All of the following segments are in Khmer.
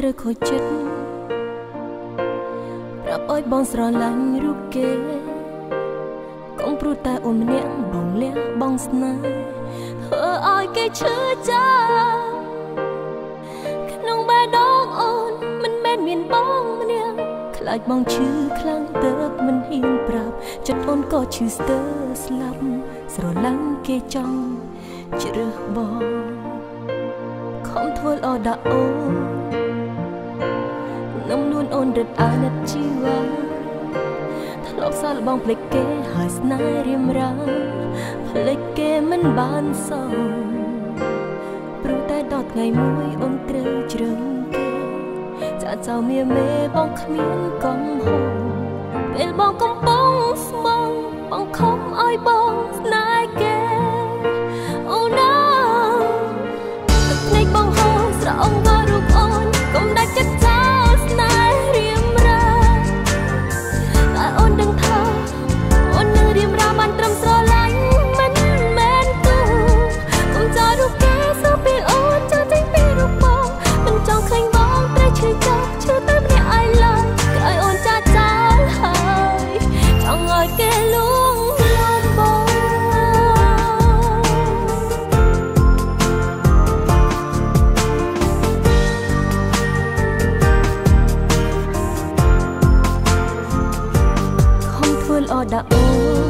ត្រូវខូចចិត្តប្រាប់អើយបងស្រឡាញ់រូបគេកុំព្រោះតែអូនម្នាក់បងលះបងស្នេហ៍ធ្វើឲ្យគេឈឺចាំក្នុងបេះដូងអូនមិនមែនមានបងម្នាក់ខ្លាចបងឈឺខ្លាំងទៅមិនហ៊ានប្រាប់ចិត្តអូនក៏ឈឺស្ទើរស្លាប់ស្រឡាញ់គេចង់ជ្រើសបងខំធ្វើល្អដាក់អូននំនួនអូនរត់អាណិតជីវ៉ាធ្លាប់សាល់បងភ្លេចគេហើយស្នេហ៍រៀមរាភ្លេចគេមិនបានសងព្រោះតែដល់ថ្ងៃមួយអូនត្រូវជ្រើគេចាចៅមៀមេបងគ្មានកំហុសពេលបងកំពុងស្មងបងខំឲ្យបងស្នេហ៍គេអូនណាទឹកភ្នែកបងហូរស្រអងvàoរូបអូនកុំដាច់ចិត្តចោលស្នេហ៍រៀមរាតែអូនដឹងថាអូននឹងរៀមរាបានត្រឹមស្រឡាញ់មិនមែនគូកុំចោលរូបគេសោះពេលអូនចូលចេញពីរូបបងមិនចង់ឃើញបងត្រូវឈឺចាប់ឈឺតែម្នាក់ឯងឡើយក្រោយអូនចាចោលហើយចង់ឲ្យគេលួងលោមបងល្អដាក់អូ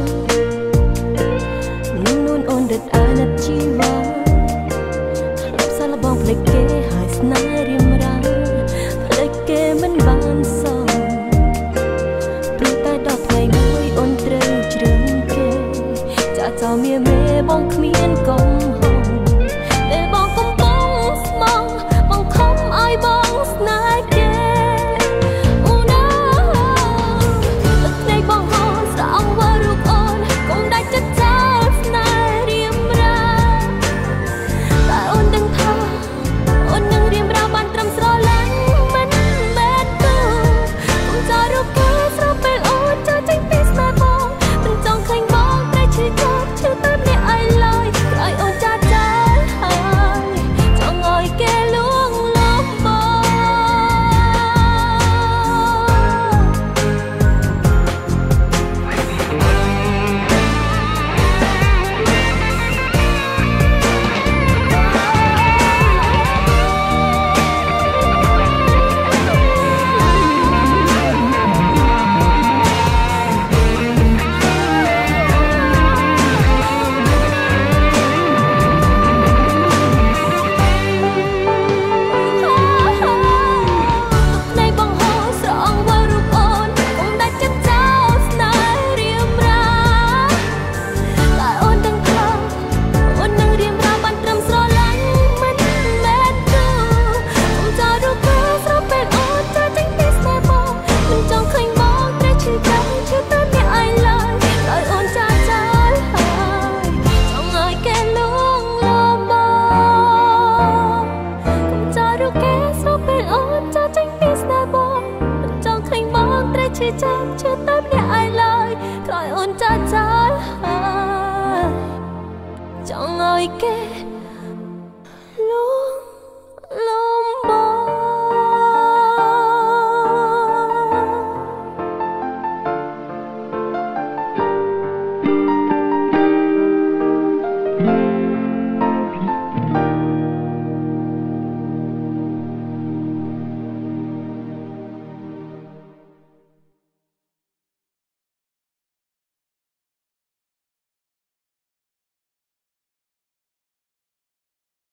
ននួនអូនរត់អាណិតជីវ៉ាធ្លាប់សាល់បងភ្លេចគេហើយស្នេហ៍រៀមរាភ្លេចគេមិនបានសងព្រោះតែដល់ថ្ងៃមួយអូនត្រូវជ្រើគេចាចោលមាមេបងគ្មានកំហុសពេលបងកំពុងស្មងបងខំឲ្យបងស្នេហ៍គេចាំឈឺតែម្នាក់ឯងឡើយក្រោយអូនចាចោលហើយចង់ឲ្យគេ